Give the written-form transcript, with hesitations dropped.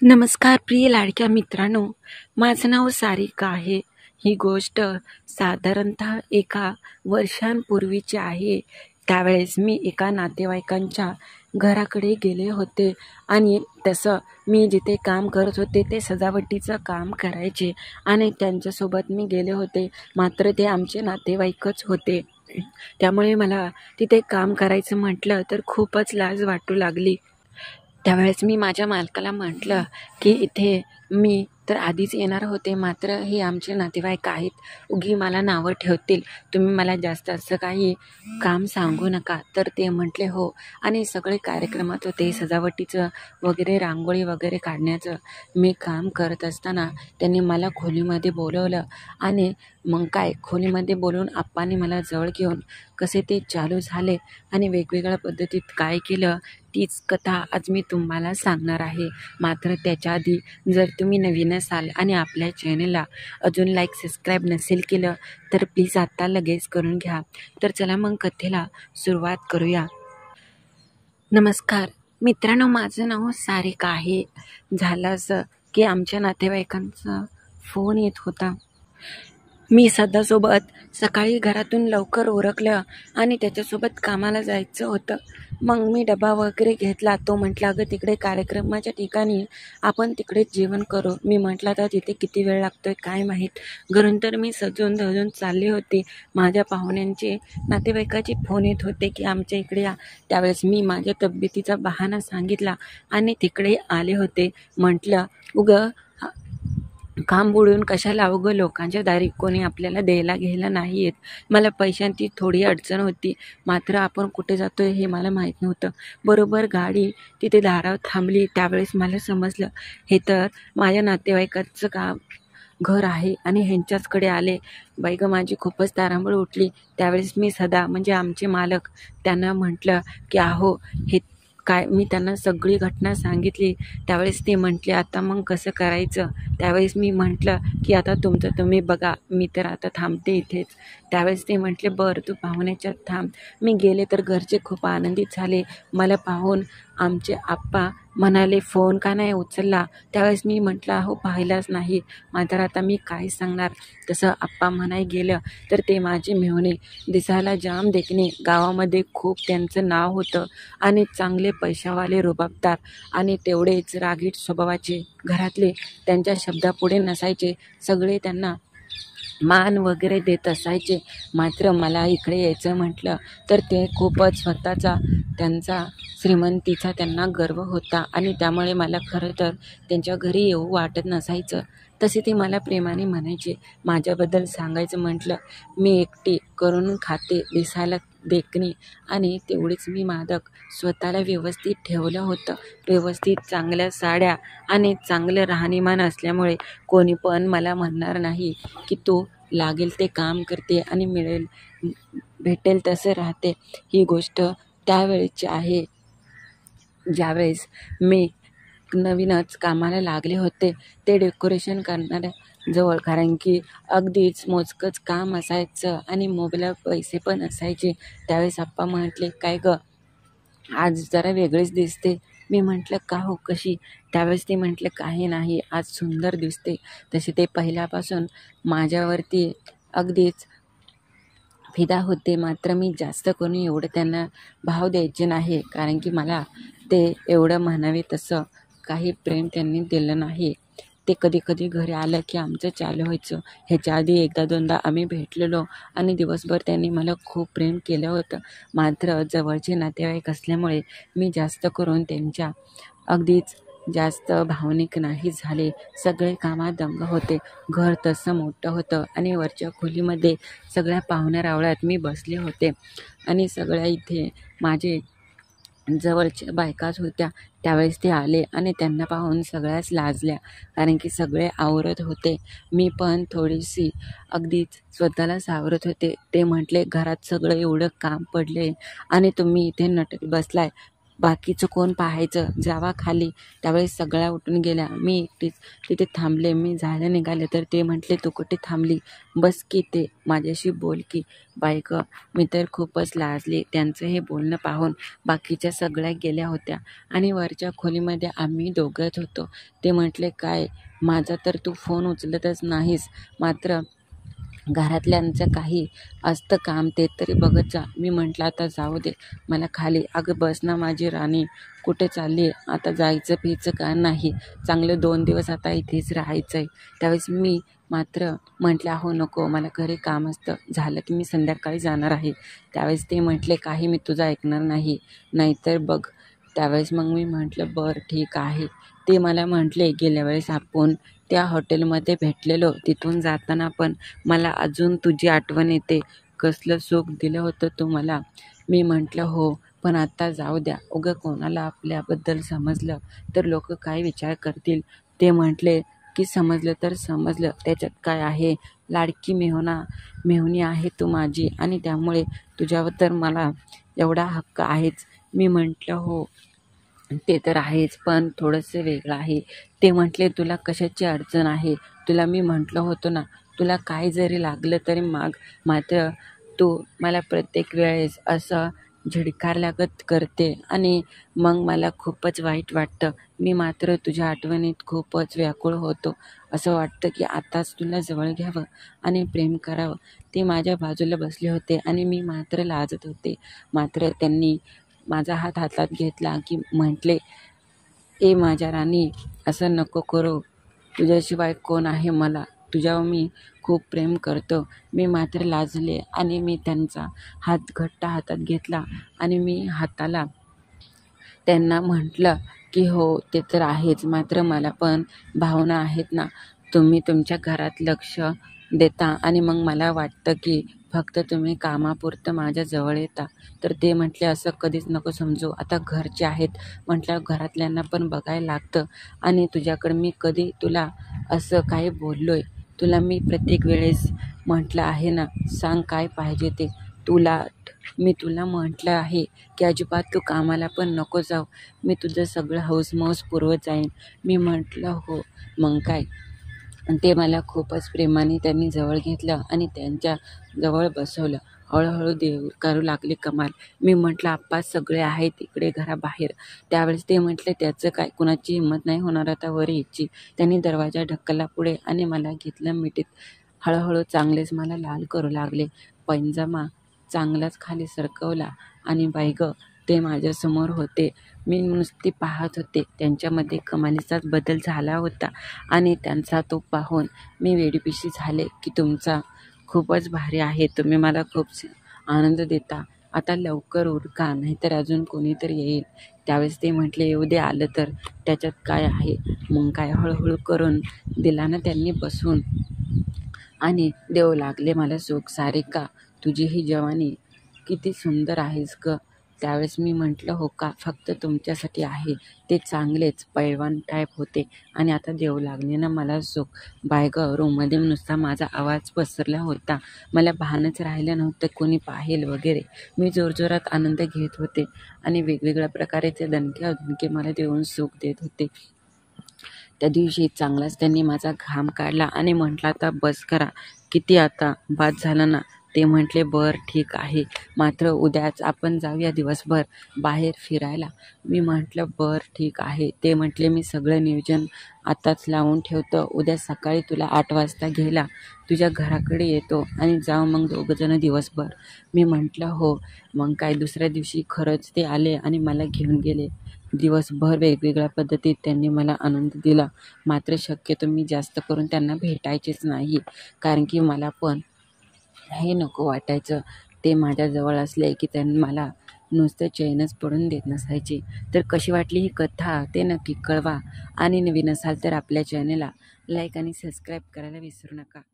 नमस्कार प्रिय लाडक्या मित्रांनो, माझं नाव सारिका आहे. ही गोष्ट साधारणतः एका वर्षांपूर्वीची आहे. त्यावेळेस मी एका नातेवाईकांच्या घराकडे गेले होते आणि तसं मी जिथे काम करत होते ते सजावटीचं काम करायचे आणि त्यांच्यासोबत मी गेले होते. मात्र ते आमचे नातेवाईकच होते. त्यामुळे मला तिथे काम करायचं म्हटलं तर खूपच लाज वाटू लागली. त्यावेळेस मी माझ्या मालकाला म्हटलं की इथे मी तर आधीच येणार होते, मात्र हे आमचे नातेवाईक आहेत, उगी मला नावं ठेवतील, तुम्ही मला जास्त असं काही काम सांगू नका. तर ते म्हटले हो. आणि सगळे कार्यक्रमात होते, सजावटीचं वगैरे, रांगोळी वगैरे काढण्याचं मी काम करत असताना त्यांनी मला खोलीमध्ये बोलवलं आणि मग काय खोलीमध्ये बोलवून आप्पांनी मला जवळ घेऊन कसे ते चालू झाले आणि वेगवेगळ्या पद्धतीत काय केलं तीच कथा आज मी तुम्हाला सांगणार आहे. मात्र त्याच्या आधी जर तुम्ही नवीन असाल आणि आपल्या चॅनलला अजून लाईक सबस्क्राईब नसेल केलं तर प्लीज आत्ता लगेच करून घ्या. तर चला मग कथेला सुरुवात करूया. नमस्कार मित्रांनो, माझं नाव सारिका आहे. झालं असं की आमच्या नातेवाईकांचा फोन येत होता. मी सदासोबत सकाळी घरातून लवकर उरकलं आणि त्याच्यासोबत कामाला जायचं होतं. मग मी डबा वगैरे घेतला. तो म्हटला, अगं तिकडे कार्यक्रमाच्या ठिकाणी आपण तिकडेच जेवण करू. मी म्हटलं आता तिथे किती वेळ लागतोय काय माहीत. घरून तर मी सजून धजून चालले होते. माझ्या पाहुण्यांचे नातेवाईकाचे फोन येत होते की आमच्या इकडे या. त्यावेळेस मी माझ्या तब्येतीचा बहाणा सांगितला आणि तिकडे आले होते. म्हटलं उगं काम बुडून कशाला, अवघं लोकांच्या दारी कोणी आपल्याला द्यायला घ्यायला नाही येत. मला पैशांची थोडी अडचण होती, मात्र आपण कुठे जातोय हे मला माहीत नव्हतं. बरोबर गाडी तिथे दारावर थांबली. त्यावेळेस मला समजलं हे तर माझ्या नातेवाईकाचं घर आहे आणि ह्यांच्याचकडे आले. बाई गं, माझी खूपच तारांबळ उठली. त्यावेळेस मी सदा म्हणजे आमचे मालक त्यांना म्हटलं की अहो हे काय, मी त्यांना सगळी घटना सांगितली. त्यावेळेस ते म्हटले आता मग कसं करायचं. त्यावेळेस मी म्हटलं की आता तुमचं तुम्ही बघा, मी तर आता थांबते इथेच. त्यावेळेस ते म्हटले बरं तू पाहुण्याच्यात थांब. मी गेले तर घरचे खूप आनंदित झाले. मला पाहून आमचे आप्पा म्हणाले फोन का नाही उचलला. त्यावेळेस मी म्हटलं अहो पाहिलाच नाही. मात्र आता मी काय सांगणार. तसं आप्पा म्हणाय गेलं तर ते माझे मेहुणे दिसायला जाम देखणे, गावामध्ये खूप त्यांचं नाव होतं आणि चांगले पैशावाले, रुबाबदार आणि तेवढेच रागीट स्वभावाचे. घरातले त्यांच्या शब्दापुढे नसायचे. सगळे त्यांना मान वगैरे देत असायचे. मात्र मला इकडे यायचं म्हटलं तर ते खूपच स्वतःचा त्यांचा श्रीमंतीचा त्यांना गर्व होता आणि त्यामुळे मला खरं तर त्यांच्या घरी येऊ वाटत नसायचं. तसे ते मला प्रेमाने म्हणायचे. माझ्याबद्दल सांगायचं म्हटलं, मी एकटी करून खाते, दिसायला देखणी आणि तेवढीच मी मादक. स्वतःला व्यवस्थित ठेवलं होतं. व्यवस्थित चांगल्या साड्या आणि चांगलं राहणीमान असल्यामुळे कोणी पण मला म्हणणार नाही की तू लागेल ते काम करते आणि भेटेल तसं राहते. ही गोष्ट त्यावेळेची आहे ज्यावेळेस मी नवीनच कामाला लागले होते. ते डेकोरेशन करणाऱ्या जवळ, कारण की अगदीच मोजकंच काम असायचं आणि मोबाईलला पैसे पण असायचे. त्यावेळेस आप्पा म्हटले काय गं आज जरा वेगळीच दिसते. मी म्हटलं का हो कशी. त्यावेळेस ते म्हटले काही नाही, आज सुंदर दिसते. तसे ते पहिल्यापासून माझ्यावरती अगदीच फिदा होते. मात्र मी जास्त करून एवढं त्यांना भाव द्यायचे नाही, कारण की मला ते एवढं म्हणावे तसं काही प्रेम त्यांनी दिलं नाही. ते कधी कधी घरी आलं की आमचं चालू व्हायचं. ह्याच्या आधी एकदा दोनदा आम्ही भेटलेलो आणि दिवसभर त्यांनी मला खूप प्रेम केलं होतं. मात्र जवळचे नातेवाईक असल्यामुळे मी जास्त करून त्यांच्या अगदीच जास्त भावनिक नाही झाले. सगळे कामात दंग होते. घर तसं मोठं होतं आणि वरच्या खोलीमध्ये सगळ्या पाहुण्या रावळ्यात मी बसले होते आणि सगळ्या इथे माझे जवळच्या बायकाच होत्या. त्यावेळेस ते आले आणि त्यांना पाहून सगळ्याच लाजल्या, कारण की सगळे आवरत होते. मी पण थोडीशी अगदीच स्वतःला सावरत होते. ते म्हटले घरात सगळं एवढं काम पडले आणि तुम्ही इथे नटत बसलाय, बाकीचं कोण पाहायचं, जावा खाली. त्यावेळेस सगळ्या उठून गेल्या. मी एकटीच तिथे थांबले. मी झालं निघाले तर ते म्हटले, तू कुठे थांबली, बस की ते माझ्याशी बोल की. बाई गं, मी तर खूपच लाजले. त्यांचं हे बोलणं पाहून बाकीच्या सगळ्या गेल्या होत्या आणि वरच्या खोलीमध्ये आम्ही दोघंच होतो. ते म्हटले, काय माझा तर तू फोन उचलतच नाहीस, मात्र घरातल्यांचं काही असतं काम ते तरी बघत जा. मी म्हटलं, आता जाऊ दे मला खाली. अगं बस ना माझी राणी, कुठे चालली, आता जायचं फियचं का नाही, चांगलं 2 दिवस आता इथेच राहायचं आहे. त्यावेळेस मी मात्र म्हटलं, अहो नको, मला घरी काम असतं, झालं की मी संध्याकाळी जाणार आहे. त्यावेळेस ते म्हटले, काही मी तुझं ऐकणार नाही, नाहीतर बघ. त्यावेळेस मग मी म्हटलं, बरं ठीक आहे. ते मला म्हटले, गेल्या वेळेस आपण त्या हॉटेलमध्ये भेटलेलो, तिथून जाताना पण मला अजून तुझी आठवण येते, कसलं सुख दिलं होतं तू मला. मी म्हटलं, हो, पण आता जाऊ द्या, उगं कोणाला आपल्याबद्दल समजलं तर लोक काय विचार करतील. ते म्हटले की समजलं तर समजलं, त्याच्यात काय आहे, लाडकी मेहुणी आहे तू माझी आणि त्यामुळे तुझ्याबद्दल मला एवढा हक्क आहेच. मी म्हटलं, हो ते तर आहेच, पण थोडंसं वेगळं आहे. ते म्हटले, तुला कशाची अडचण आहे, तुला मी म्हटलं होतं ना, तुला काय जरी लागलं तरी माग, मात्र तू मला प्रत्येक वेळेस असं झिडकारल्यागत करते आणि मग मला खूपच वाईट वाटतं. मी मात्र तुझ्या आठवणीत खूपच व्याकुळ होतो. असं वाटतं की आताच तुला जवळ घ्यावं आणि प्रेम करावं. ते माझ्या बाजूला बसले होते आणि मी मात्र लाजत होते. मात्र त्यांनी माझा हात हातात घेतला की म्हटले, ए माझ्या राणी, असं नको करू, तुझ्याशिवाय कोण आहे मला, तुझ्यावर मी खूप प्रेम करतो. मी मात्र लाजले आणि मी त्यांचा हात घट्ट हातात घेतला आणि मी हाताला त्यांना म्हटलं की हो ते तर आहेच, मात्र मला पण भावना आहेत ना. तुम्ही तुमच्या घरात लक्ष देता आणि मग मला वाटतं की फक्त तुम्ही कामापुरतं माझ्या जवळ येता. तर ते म्हटले, असं कधीच नको समजू, आता घरचे आहेत म्हटलं, घरातल्यांना पण बघायला लागतं आणि तुझ्याकडे मी कधी तुला असं काही बोललोय, तुला मी प्रत्येक वेळेस म्हटलं आहे ना, सांग काय पाहिजे ते. तुला मी तुला म्हटलं आहे की अजिबात तू कामाला पण नको जाऊ, मी तुझं सगळं हौसमौस पुरवत जाईन. मी म्हटलं, हो मग काय. आणि ते मला खूपच प्रेमाने त्यांनी जवळ घेतलं आणि त्यांच्या जवळ बसवलं. हळूहळू देव करू लागले कमाल. मी म्हटलं, आप्पा सगळे आहेत इकडे घराबाहेर. त्यावेळेस ते म्हटले, त्याचं काय, कुणाची हिंमत नाही होणार आता वर यायची. त्यांनी दरवाजा ढकलला पुढे आणि मला घेतलं मिठीत. हळूहळू चांगलेच मला लाल करू लागले. पैंजमा चांगलाच खाली सरकवला आणि बाई गं, ते माझ्यासमोर होते. मी नुसती पाहत होते. त्यांच्यामध्ये कमालीचाच बदल झाला होता आणि त्यांचा तो पाहून मी वेडीपिशी झाले की तुमचा खूपच भारी आहे, तुम्ही मला खूप आनंद देता, आता लवकर उरका नाहीतर अजून कोणीतरी येईल. त्यावेळेस ते म्हटले, येऊ दे, आलं तर त्याच्यात काय आहे. मग काय, हळूहळू करून दिला ना त्यांनी बसून आणि देऊ लागले मला सुख. सारिका, तुझी ही जवानी किती सुंदर आहेस ग. त्यावेळेस मी म्हटलं, हो का, फक्त तुमच्यासाठी आहे. ते चांगलेच पैलवान टाईप होते आणि आता देऊ लागले ना मला सुख. बाय ग, रूममध्ये नुसता माझा आवाज पसरला होता. मला भानच राहिलं नव्हतं कोणी पाहेल वगैरे. मी जोरजोरात आनंद घेत होते आणि वेगवेगळ्या प्रकारेचे दणके मला देऊन सुख देत होते. त्या दिवशी चांगलाच त्यांनी माझा घाम काढला आणि म्हटलं, आता बस करा, किती आता, बाद झालं ना. ते म्हटले, बरं ठीक आहे, मात्र उद्याच आपण जाऊया दिवसभर बाहेर फिरायला. मी म्हटलं, बरं ठीक आहे. ते म्हटले, मी सगळं नियोजन आताच लावून ठेवतो, उद्या सकाळी तुला 8 वाजता घ्यायला तुझ्या घराकडे येतो आणि जाऊ मग दोघंजणं दिवसभर. मी म्हटलं, हो. मग काय, दुसऱ्या दिवशी खरंच ते आले आणि मला घेऊन गेले. दिवसभर वेगवेगळ्या पद्धतीत त्यांनी मला आनंद दिला. मात्र शक्यतो मी जास्त करून त्यांना भेटायचेच नाही, कारण की मला पण हे नको वाटायचं. ते माझ्याजवळ असले की त्यांनी मला नुसतं चैनच पडून देत नसायचे. तर कशी वाटली ही कथा ते नक्की कळवा आणि नवीन असाल तर आपल्या चॅनलला लाईक आणि सबस्क्राईब करायला विसरू नका.